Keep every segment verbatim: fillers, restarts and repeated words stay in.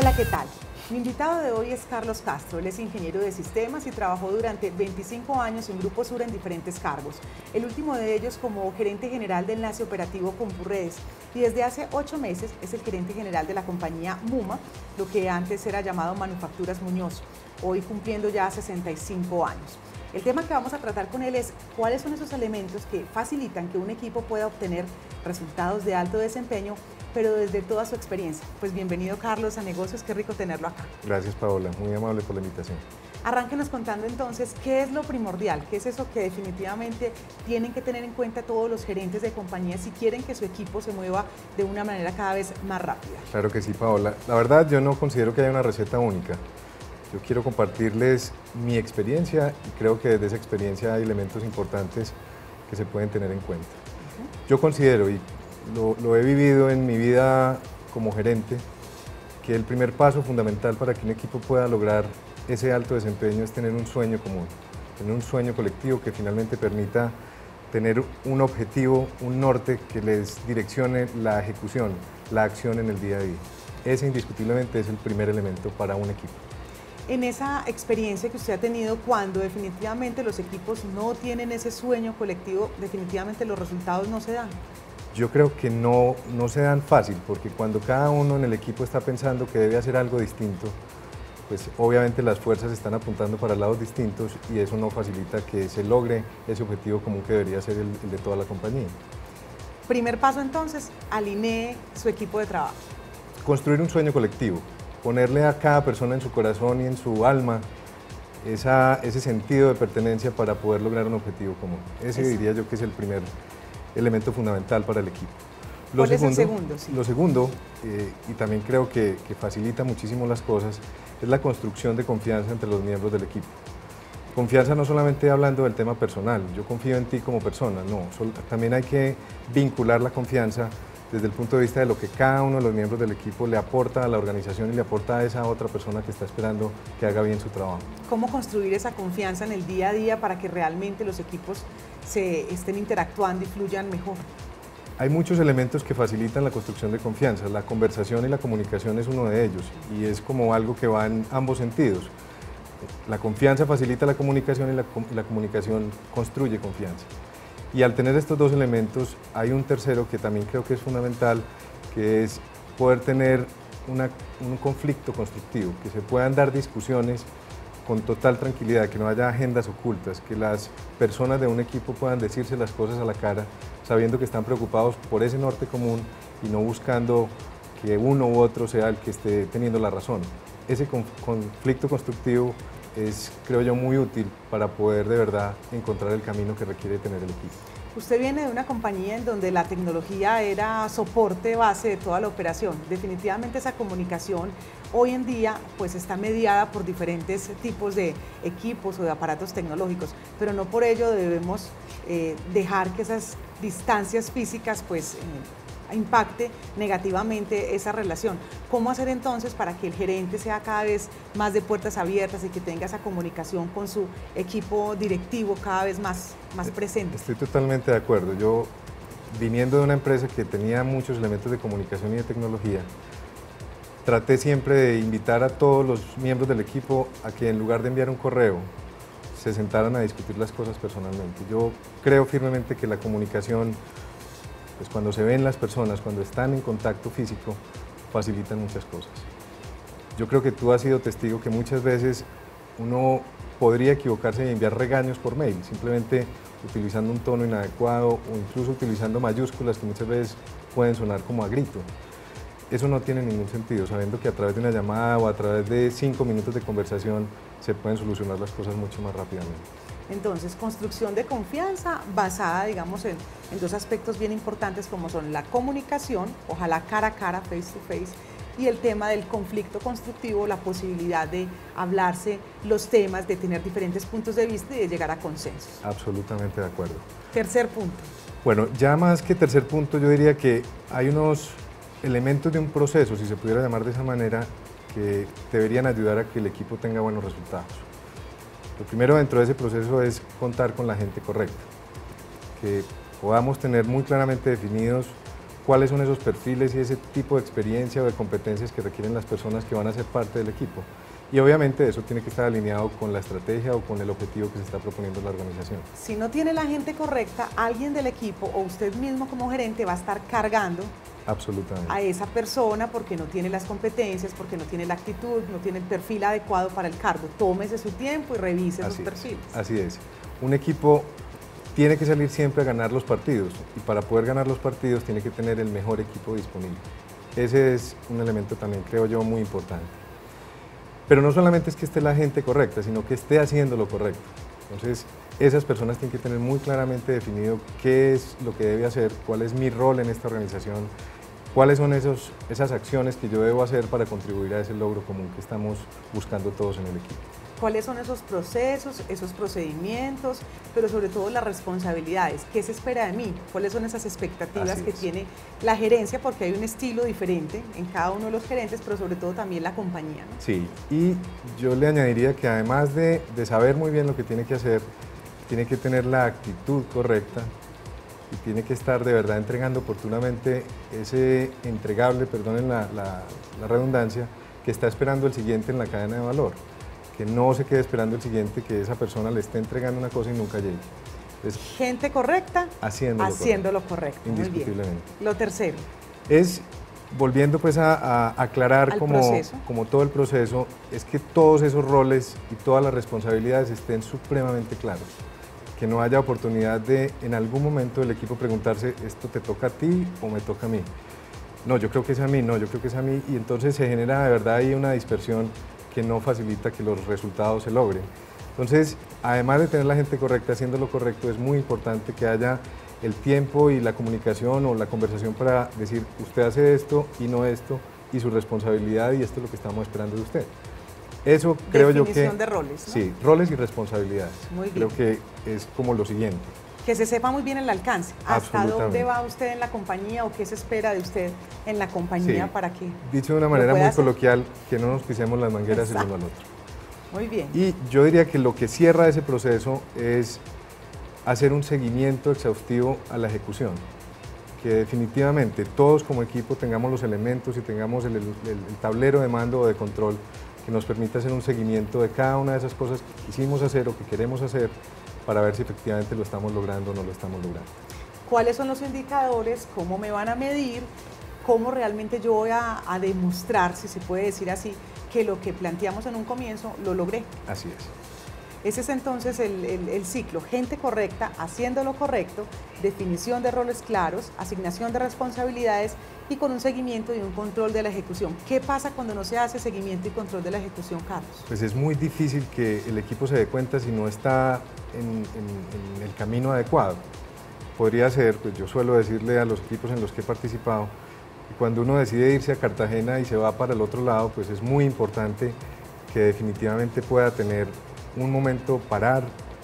Hola, ¿qué tal? Mi invitado de hoy es Carlos Castro. Él es ingeniero de sistemas y trabajó durante veinticinco años en Grupo Sura en diferentes cargos. El último de ellos como gerente general de enlace operativo CompuRedes, y desde hace ocho meses es el gerente general de la compañía MUMA, lo que antes era llamado Manufacturas Muñoz, hoy cumpliendo ya sesenta y cinco años. El tema que vamos a tratar con él es cuáles son esos elementos que facilitan que un equipo pueda obtener resultados de alto desempeño, pero desde toda su experiencia. Pues bienvenido, Carlos, a Negocios, qué rico tenerlo acá. Gracias, Paola, muy amable por la invitación. Arránquenos contando entonces qué es lo primordial, qué es eso que definitivamente tienen que tener en cuenta todos los gerentes de compañías si quieren que su equipo se mueva de una manera cada vez más rápida. Claro que sí, Paola. La verdad, yo no considero que haya una receta única. Yo quiero compartirles mi experiencia y creo que desde esa experiencia hay elementos importantes que se pueden tener en cuenta. Uh-huh. Yo considero, y lo, lo he vivido en mi vida como gerente, que el primer paso fundamental para que un equipo pueda lograr ese alto desempeño es tener un sueño común, tener un sueño colectivo que finalmente permita tener un objetivo, un norte que les direccione la ejecución, la acción en el día a día. Ese indiscutiblemente es el primer elemento para un equipo. En esa experiencia que usted ha tenido, cuando definitivamente los equipos no tienen ese sueño colectivo, definitivamente los resultados no se dan. Yo creo que no, no se dan fácil, porque cuando cada uno en el equipo está pensando que debe hacer algo distinto, pues obviamente las fuerzas están apuntando para lados distintos y eso no facilita que se logre ese objetivo común que debería ser el, el de toda la compañía. Primer paso entonces, alinee su equipo de trabajo. Construir un sueño colectivo. Ponerle a cada persona en su corazón y en su alma esa, ese sentido de pertenencia para poder lograr un objetivo común. Ese Eso. diría yo que es el primer elemento fundamental para el equipo. Lo ¿Cuál segundo, es el segundo? Sí. Lo segundo, eh, y también creo que, que facilita muchísimo las cosas, es la construcción de confianza entre los miembros del equipo. Confianza no solamente hablando del tema personal, yo confío en ti como persona, no, sol, también hay que vincular la confianza desde el punto de vista de lo que cada uno de los miembros del equipo le aporta a la organización y le aporta a esa otra persona que está esperando que haga bien su trabajo. ¿Cómo construir esa confianza en el día a día para que realmente los equipos se estén interactuando y fluyan mejor? Hay muchos elementos que facilitan la construcción de confianza. La conversación y la comunicación es uno de ellos y es como algo que va en ambos sentidos. La confianza facilita la comunicación y la, la comunicación construye confianza. Y al tener estos dos elementos, hay un tercero que también creo que es fundamental, que es poder tener una, un conflicto constructivo, que se puedan dar discusiones con total tranquilidad, que no haya agendas ocultas, que las personas de un equipo puedan decirse las cosas a la cara, sabiendo que están preocupados por ese norte común y no buscando que uno u otro sea el que esté teniendo la razón. Ese conflicto constructivo es, creo yo, muy útil para poder de verdad encontrar el camino que requiere tener el equipo. Usted viene de una compañía en donde la tecnología era soporte base de toda la operación. Definitivamente esa comunicación hoy en día pues está mediada por diferentes tipos de equipos o de aparatos tecnológicos, pero no por ello debemos eh, dejar que esas distancias físicas pues eh, impacte negativamente esa relación. ¿Cómo hacer entonces para que el gerente sea cada vez más de puertas abiertas y que tenga esa comunicación con su equipo directivo cada vez más, más presente? Estoy totalmente de acuerdo. Yo, viniendo de una empresa que tenía muchos elementos de comunicación y de tecnología, traté siempre de invitar a todos los miembros del equipo a que en lugar de enviar un correo, se sentaran a discutir las cosas personalmente. Yo creo firmemente que la comunicación, pues cuando se ven las personas, cuando están en contacto físico, facilitan muchas cosas. Yo creo que tú has sido testigo que muchas veces uno podría equivocarse y enviar regaños por mail, simplemente utilizando un tono inadecuado o incluso utilizando mayúsculas que muchas veces pueden sonar como a grito. Eso no tiene ningún sentido, sabiendo que a través de una llamada o a través de cinco minutos de conversación se pueden solucionar las cosas mucho más rápidamente. Entonces, construcción de confianza basada, digamos, en, en dos aspectos bien importantes como son la comunicación, ojalá cara a cara, face to face, y el tema del conflicto constructivo, la posibilidad de hablarse los temas, de tener diferentes puntos de vista y de llegar a consensos. Absolutamente de acuerdo. Tercer punto. Bueno, ya más que tercer punto, yo diría que hay unos elementos de un proceso, si se pudiera llamar de esa manera, que deberían ayudar a que el equipo tenga buenos resultados. Lo primero dentro de ese proceso es contar con la gente correcta, que podamos tener muy claramente definidos cuáles son esos perfiles y ese tipo de experiencia o de competencias que requieren las personas que van a ser parte del equipo. Y obviamente eso tiene que estar alineado con la estrategia o con el objetivo que se está proponiendo la organización. Si no tiene la gente correcta, alguien del equipo o usted mismo como gerente va a estar cargando Absolutamente. a esa persona porque no tiene las competencias, porque no tiene la actitud, no tiene el perfil adecuado para el cargo. Tómese su tiempo y revise esos Así perfiles. Es, así es. Un equipo tiene que salir siempre a ganar los partidos y para poder ganar los partidos tiene que tener el mejor equipo disponible. Ese es un elemento también, creo yo, muy importante. Pero no solamente es que esté la gente correcta, sino que esté haciendo lo correcto. Entonces, esas personas tienen que tener muy claramente definido qué es lo que debe hacer, cuál es mi rol en esta organización, cuáles son esos, esas acciones que yo debo hacer para contribuir a ese logro común que estamos buscando todos en el equipo. ¿Cuáles son esos procesos, esos procedimientos, pero sobre todo las responsabilidades? ¿Qué se espera de mí? ¿Cuáles son esas expectativas Así que es. tiene la gerencia? Porque hay un estilo diferente en cada uno de los gerentes, pero sobre todo también la compañía, ¿no? Sí, y yo le añadiría que además de, de saber muy bien lo que tiene que hacer, tiene que tener la actitud correcta y tiene que estar de verdad entregando oportunamente ese entregable, perdonen la, la, la redundancia, que está esperando el siguiente en la cadena de valor. Que no se quede esperando el siguiente, que esa persona le esté entregando una cosa y nunca llegue. Entonces, gente correcta, haciendo lo haciendo correcto, lo correcto. indiscutiblemente. Muy bien. Lo tercero. Es, volviendo pues a, a aclarar como, como todo el proceso, es que todos esos roles y todas las responsabilidades estén supremamente claros. Que no haya oportunidad de en algún momento el equipo preguntarse, ¿esto te toca a ti o me toca a mí? No, yo creo que es a mí, no, yo creo que es a mí, y entonces se genera de verdad ahí una dispersión que no facilita que los resultados se logren. Entonces, además de tener la gente correcta haciendo lo correcto, es muy importante que haya el tiempo y la comunicación o la conversación para decir, usted hace esto y no esto, y su responsabilidad, y esto es lo que estamos esperando de usted. Eso creo yo que... Definición de roles, ¿no? Sí, roles y responsabilidades. Muy bien. Creo que es como lo siguiente. Que se sepa muy bien el alcance, hasta dónde va usted en la compañía o qué se espera de usted en la compañía Sí, para que... dicho de una manera muy hacer. coloquial, que no nos pisemos las mangueras el uno al otro. Muy bien. Y yo diría que lo que cierra ese proceso es hacer un seguimiento exhaustivo a la ejecución. Que definitivamente todos como equipo tengamos los elementos y tengamos el, el, el tablero de mando o de control que nos permita hacer un seguimiento de cada una de esas cosas que quisimos hacer o que queremos hacer para ver si efectivamente lo estamos logrando o no lo estamos logrando. ¿Cuáles son los indicadores? ¿Cómo me van a medir? ¿Cómo realmente yo voy a, a demostrar, si se puede decir así, que lo que planteamos en un comienzo lo logré? Así es. Ese es entonces el, el, el ciclo, gente correcta, haciendo lo correcto, definición de roles claros, asignación de responsabilidades y con un seguimiento y un control de la ejecución. ¿Qué pasa cuando no se hace seguimiento y control de la ejecución, Carlos? Pues es muy difícil que el equipo se dé cuenta si no está en, en, en el camino adecuado. Podría ser, pues yo suelo decirle a los equipos en los que he participado, que cuando uno decide irse a Cartagena y se va para el otro lado, pues es muy importante que definitivamente pueda tener un momento, parar,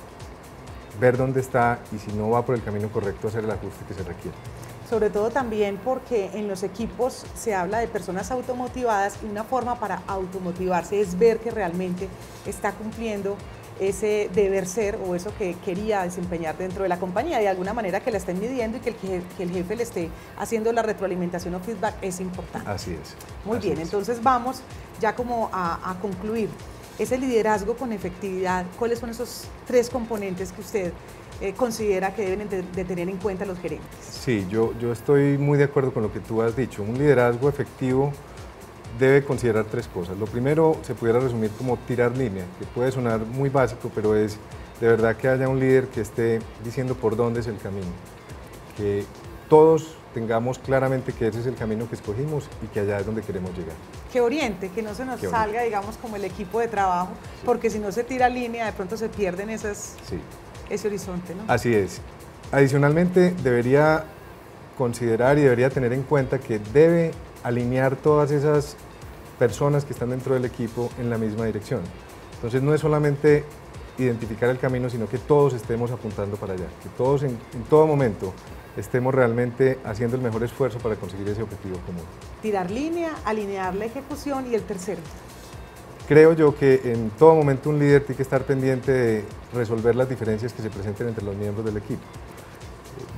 ver dónde está y si no va por el camino correcto, hacer el ajuste que se requiere. Sobre todo también porque en los equipos se habla de personas automotivadas y una forma para automotivarse es ver que realmente está cumpliendo ese deber ser o eso que quería desempeñar dentro de la compañía, de alguna manera que la estén midiendo y que el, que, que el jefe le esté haciendo la retroalimentación o feedback es importante. Así es. Muy así bien, es. entonces vamos ya como a, a concluir. Ese liderazgo con efectividad, ¿cuáles son esos tres componentes que usted eh, considera que deben de, de tener en cuenta los gerentes? Sí, yo, yo estoy muy de acuerdo con lo que tú has dicho. Un liderazgo efectivo debe considerar tres cosas. Lo primero se pudiera resumir como tirar línea, que puede sonar muy básico, pero es de verdad que haya un líder que esté diciendo por dónde es el camino. Que todos tengamos claramente que ese es el camino que escogimos y que allá es donde queremos llegar. Que oriente, que no se nos Que salga, oriente. digamos, como el equipo de trabajo, sí. Porque si no se tira línea, de pronto se pierden esas, sí. ese horizonte, ¿no? Así es. Adicionalmente, debería considerar y debería tener en cuenta que debe alinear todas esas personas que están dentro del equipo en la misma dirección. Entonces, no es solamente identificar el camino, sino que todos estemos apuntando para allá, que todos en, en todo momento estemos realmente haciendo el mejor esfuerzo para conseguir ese objetivo común. Tirar línea, alinear la ejecución y el tercero. Creo yo que en todo momento un líder tiene que estar pendiente de resolver las diferencias que se presenten entre los miembros del equipo.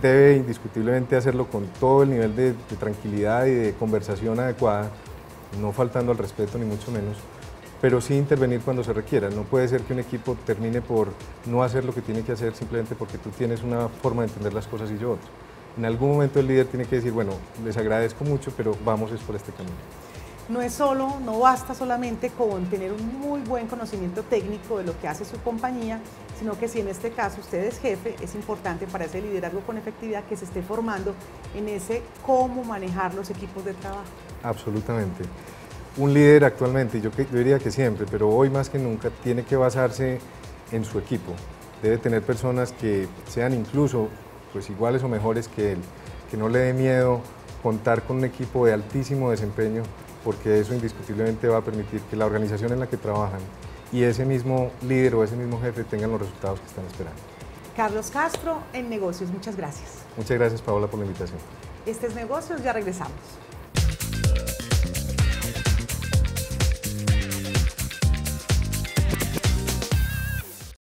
debe indiscutiblemente hacerlo con todo el nivel de, de tranquilidad y de conversación adecuada, no faltando al respeto ni mucho menos, pero sí intervenir cuando se requiera. No puede ser que un equipo termine por no hacer lo que tiene que hacer simplemente porque tú tienes una forma de entender las cosas y yo otra. En algún momento el líder tiene que decir, bueno, les agradezco mucho, pero vamos es por este camino. No es solo, no basta solamente con tener un muy buen conocimiento técnico de lo que hace su compañía, sino que si en este caso usted es jefe, es importante para ese liderazgo con efectividad que se esté formando en ese cómo manejar los equipos de trabajo. Absolutamente. Un líder actualmente, yo, yo diría que siempre, pero hoy más que nunca, tiene que basarse en su equipo. Debe tener personas que sean incluso pues, iguales o mejores que él, que no le dé miedo contar con un equipo de altísimo desempeño, porque eso indiscutiblemente va a permitir que la organización en la que trabajan y ese mismo líder o ese mismo jefe tengan los resultados que están esperando. Carlos Castro en Negocios, muchas gracias. Muchas gracias, Paola, por la invitación. Este es Negocios, ya regresamos.